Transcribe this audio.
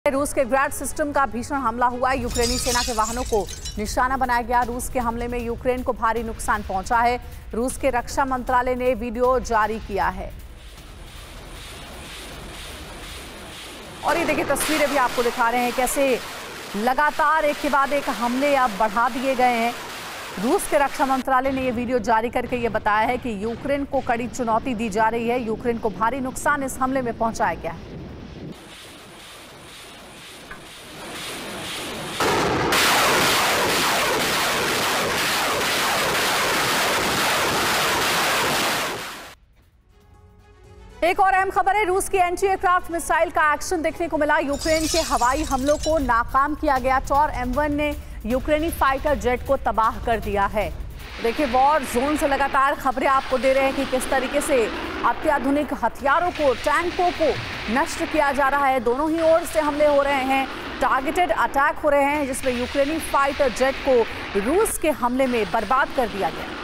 रूस के ग्रैड सिस्टम का भीषण हमला हुआ। यूक्रेनी सेना के वाहनों को निशाना बनाया गया। रूस के हमले में यूक्रेन को भारी नुकसान पहुंचा है। रूस के रक्षा मंत्रालय ने वीडियो जारी किया है और ये देखिए तस्वीरें भी आपको दिखा रहे हैं कैसे लगातार एक के बाद एक हमले अब बढ़ा दिए गए हैं। रूस के रक्षा मंत्रालय ने ये वीडियो जारी करके ये बताया है कि यूक्रेन को कड़ी चुनौती दी जा रही है। यूक्रेन को भारी नुकसान इस हमले में पहुंचाया गया है। एक और अहम खबर है, रूस की एंटी एयरक्राफ्ट मिसाइल का एक्शन देखने को मिला। यूक्रेन के हवाई हमलों को नाकाम किया गया। टॉर M1 ने यूक्रेनी फाइटर जेट को तबाह कर दिया है। देखिए वॉर जोन से लगातार खबरें आपको दे रहे हैं कि किस तरीके से अत्याधुनिक हथियारों को, टैंकों को नष्ट किया जा रहा है। दोनों ही ओर से हमले हो रहे हैं, टारगेटेड अटैक हो रहे हैं, जिसमें यूक्रेनी फाइटर जेट को रूस के हमले में बर्बाद कर दिया गया।